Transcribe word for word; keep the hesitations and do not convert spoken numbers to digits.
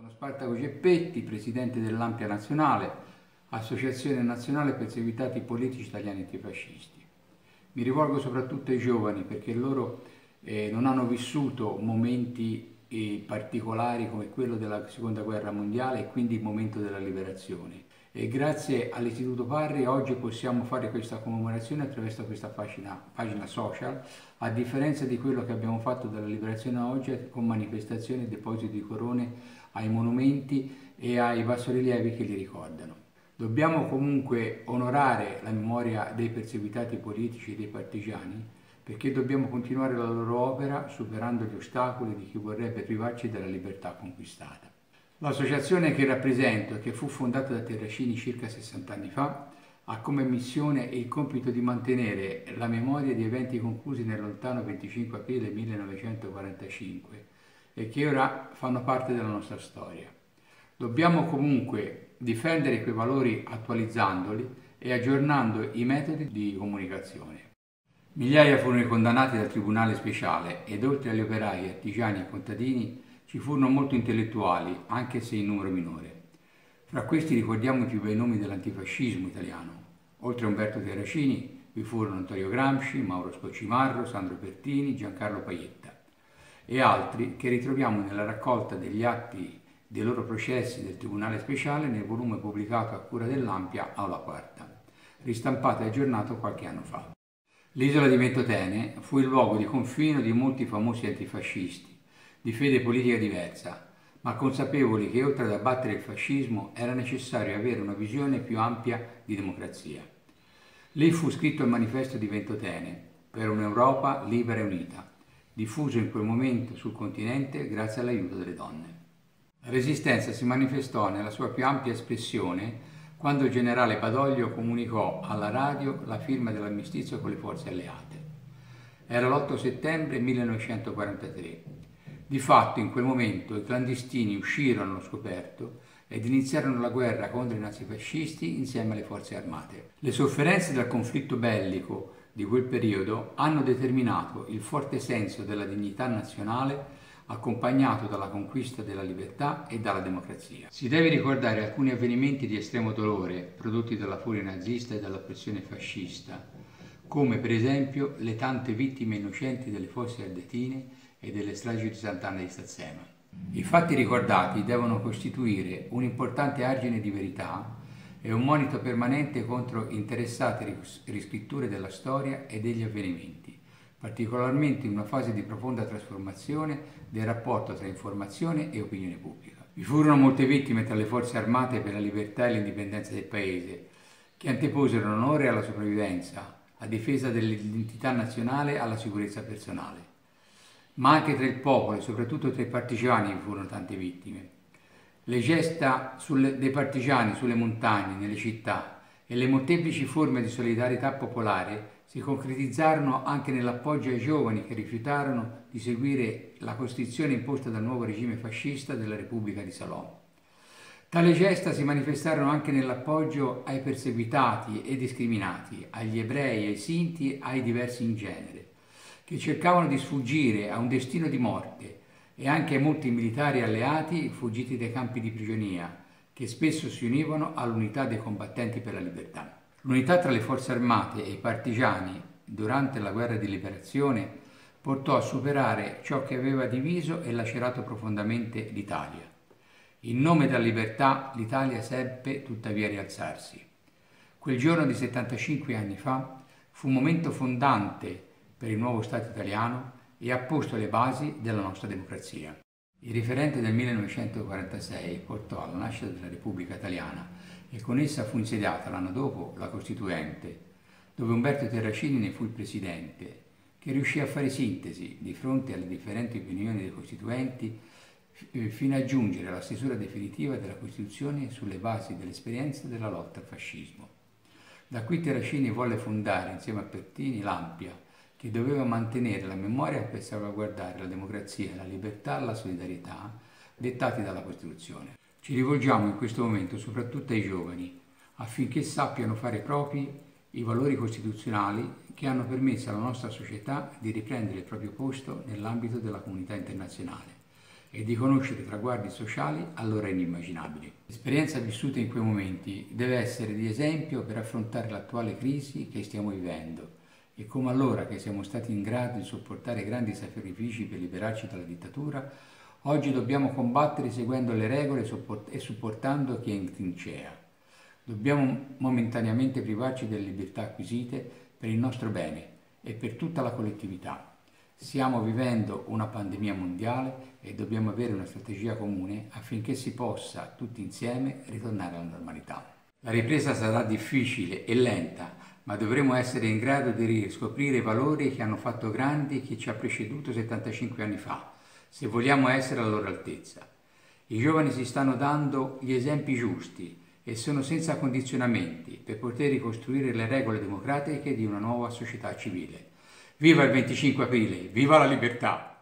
Sono Spartaco Geppetti, presidente dell'Ampia Nazionale, Associazione Nazionale Perseguitati Politici Italiani Antifascisti. Mi rivolgo soprattutto ai giovani perché loro eh, non hanno vissuto momenti eh, particolari come quello della Seconda Guerra Mondiale e quindi il momento della liberazione. E grazie all'Istituto Parri oggi possiamo fare questa commemorazione attraverso questa pagina, pagina social, a differenza di quello che abbiamo fatto dalla liberazione a oggi con manifestazioni e depositi di corone ai monumenti e ai bassorilievi che li ricordano. Dobbiamo comunque onorare la memoria dei perseguitati politici e dei partigiani perché dobbiamo continuare la loro opera superando gli ostacoli di chi vorrebbe privarci della libertà conquistata. L'associazione che rappresento, che fu fondata da Terracini circa sessanta anni fa, ha come missione il compito di mantenere la memoria di eventi conclusi nel lontano venticinque aprile millenovecentoquarantacinque e che ora fanno parte della nostra storia. Dobbiamo comunque difendere quei valori attualizzandoli e aggiornando i metodi di comunicazione. Migliaia furono i condannati dal Tribunale Speciale ed oltre agli operai, artigiani e contadini ci furono molti intellettuali, anche se in numero minore. Fra questi ricordiamo i più bei nomi dell'antifascismo italiano. Oltre a Umberto Terracini vi furono Antonio Gramsci, Mauro Scoccimarro, Sandro Pertini, Giancarlo Pajetta e altri che ritroviamo nella raccolta degli atti dei loro processi del Tribunale Speciale nel volume pubblicato a cura dell'Ampia Aula Quarta, ristampato e aggiornato qualche anno fa. L'isola di Ventotene fu il luogo di confino di molti famosi antifascisti, di fede politica diversa, ma consapevoli che oltre ad abbattere il fascismo era necessario avere una visione più ampia di democrazia. Lì fu scritto il manifesto di Ventotene per un'Europa libera e unita, diffuso in quel momento sul continente grazie all'aiuto delle donne. La Resistenza si manifestò nella sua più ampia espressione quando il generale Badoglio comunicò alla radio la firma dell'armistizio con le forze alleate. Era l'otto settembre millenovecentoquarantatré. Di fatto in quel momento i clandestini uscirono allo scoperto ed iniziarono la guerra contro i nazifascisti insieme alle forze armate. Le sofferenze del conflitto bellico di quel periodo hanno determinato il forte senso della dignità nazionale accompagnato dalla conquista della libertà e dalla democrazia. Si deve ricordare alcuni avvenimenti di estremo dolore prodotti dalla furia nazista e dall'oppressione fascista, come per esempio le tante vittime innocenti delle fosse ardeatine e delle stragi di Sant'Anna di Stazzema. I fatti ricordati devono costituire un importante argine di verità e un monito permanente contro interessate riscritture della storia e degli avvenimenti, particolarmente in una fase di profonda trasformazione del rapporto tra informazione e opinione pubblica. Vi furono molte vittime tra le forze armate per la libertà e l'indipendenza del paese, che anteposero l'onore alla sopravvivenza, a difesa dell'identità nazionale e alla sicurezza personale. Ma anche tra il popolo e soprattutto tra i partigiani vi furono tante vittime. Le gesta sulle, dei partigiani sulle montagne, nelle città e le molteplici forme di solidarietà popolare si concretizzarono anche nell'appoggio ai giovani che rifiutarono di seguire la costrizione imposta dal nuovo regime fascista della Repubblica di Salò. Tale gesta si manifestarono anche nell'appoggio ai perseguitati e discriminati, agli ebrei, ai sinti, ai diversi in genere, che cercavano di sfuggire a un destino di morte, e anche ai molti militari alleati fuggiti dai campi di prigionia, che spesso si univano all'unità dei combattenti per la libertà. L'unità tra le forze armate e i partigiani durante la guerra di liberazione portò a superare ciò che aveva diviso e lacerato profondamente l'Italia. In nome della libertà l'Italia seppe tuttavia rialzarsi. Quel giorno di settantacinque anni fa fu un momento fondante per il nuovo Stato italiano e ha posto le basi della nostra democrazia. Il referendum del millenovecentoquarantasei portò alla nascita della Repubblica Italiana e con essa fu insediata l'anno dopo la Costituente, dove Umberto Terracini ne fu il presidente, che riuscì a fare sintesi di fronte alle differenti opinioni dei costituenti fino a giungere alla stesura definitiva della Costituzione sulle basi dell'esperienza della lotta al fascismo. Da qui Terracini volle fondare insieme a Pertini l'Ampia, che doveva mantenere la memoria per salvaguardare la democrazia, la libertà e la solidarietà dettati dalla Costituzione. Ci rivolgiamo in questo momento soprattutto ai giovani affinché sappiano fare propri i valori costituzionali che hanno permesso alla nostra società di riprendere il proprio posto nell'ambito della comunità internazionale e di conoscere traguardi sociali allora inimmaginabili. L'esperienza vissuta in quei momenti deve essere di esempio per affrontare l'attuale crisi che stiamo vivendo e come allora che siamo stati in grado di sopportare grandi sacrifici per liberarci dalla dittatura, oggi dobbiamo combattere seguendo le regole e supportando chi è in trincea. Dobbiamo momentaneamente privarci delle libertà acquisite per il nostro bene e per tutta la collettività. Stiamo vivendo una pandemia mondiale e dobbiamo avere una strategia comune affinché si possa, tutti insieme, ritornare alla normalità. La ripresa sarà difficile e lenta, ma dovremo essere in grado di riscoprire i valori che hanno fatto grandi chi ci ha preceduto settantacinque anni fa, se vogliamo essere alla loro altezza. I giovani si stanno dando gli esempi giusti e sono senza condizionamenti per poter ricostruire le regole democratiche di una nuova società civile. Viva il venticinque aprile, viva la libertà!